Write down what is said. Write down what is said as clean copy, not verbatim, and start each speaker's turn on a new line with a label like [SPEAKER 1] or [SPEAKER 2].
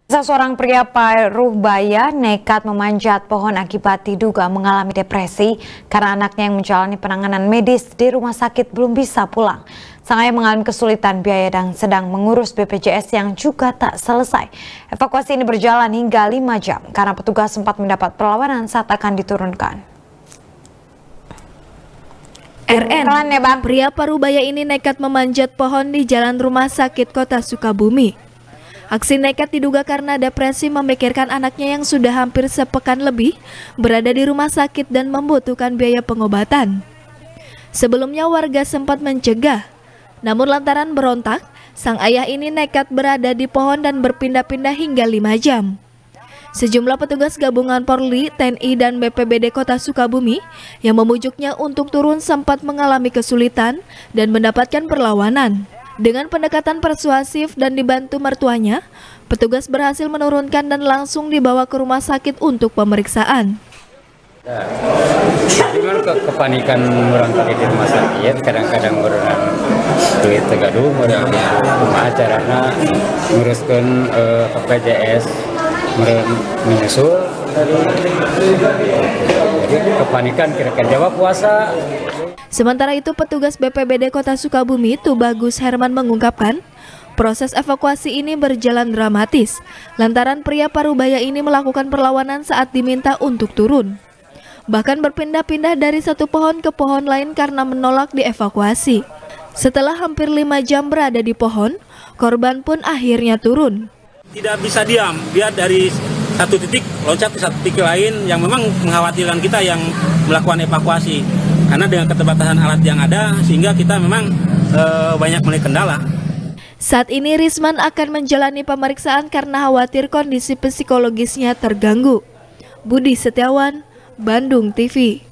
[SPEAKER 1] Seorang pria Parubaya nekat memanjat pohon akibat diduga mengalami depresi karena anaknya yang menjalani penanganan medis di rumah sakit belum bisa pulang. Sang ayah mengalami kesulitan biaya dan sedang mengurus BPJS yang juga tak selesai. Evakuasi ini berjalan hingga 5 jam karena petugas sempat mendapat perlawanan saat akan diturunkan.
[SPEAKER 2] RN, pria Parubaya ini nekat memanjat pohon di jalan rumah sakit Kota Sukabumi. Aksi nekat diduga karena depresi memikirkan anaknya yang sudah hampir sepekan lebih berada di rumah sakit dan membutuhkan biaya pengobatan. Sebelumnya warga sempat mencegah, namun lantaran berontak, sang ayah ini nekat berada di pohon dan berpindah-pindah hingga 5 jam. Sejumlah petugas gabungan Polri, TNI, dan BPBD Kota Sukabumi yang memujuknya untuk turun sempat mengalami kesulitan dan mendapatkan perlawanan. Dengan pendekatan persuasif dan dibantu mertuanya, petugas berhasil menurunkan dan langsung dibawa ke rumah sakit untuk pemeriksaan.
[SPEAKER 3] Memang kepanikan orang tadi di rumah sakit, kadang-kadang orang duit tegaduh, orang rumah caranya nguruskan BPJS, menyusul, jadi kepanikan kira-kira jawab puasa.
[SPEAKER 2] Sementara itu, petugas BPBD Kota Sukabumi, Tubagus Herman mengungkapkan, proses evakuasi ini berjalan dramatis, lantaran pria Parubaya ini melakukan perlawanan saat diminta untuk turun. Bahkan berpindah-pindah dari satu pohon ke pohon lain karena menolak dievakuasi. Setelah hampir 5 jam berada di pohon, korban pun akhirnya turun.
[SPEAKER 4] Tidak bisa diam, dia dari satu titik loncat ke satu titik lain yang memang mengkhawatirkan kita yang melakukan evakuasi. Karena dengan keterbatasan alat yang ada, sehingga kita memang banyak melihat kendala.
[SPEAKER 2] Saat ini Risman akan menjalani pemeriksaan karena khawatir kondisi psikologisnya terganggu. Budi Setiawan, Bandung TV.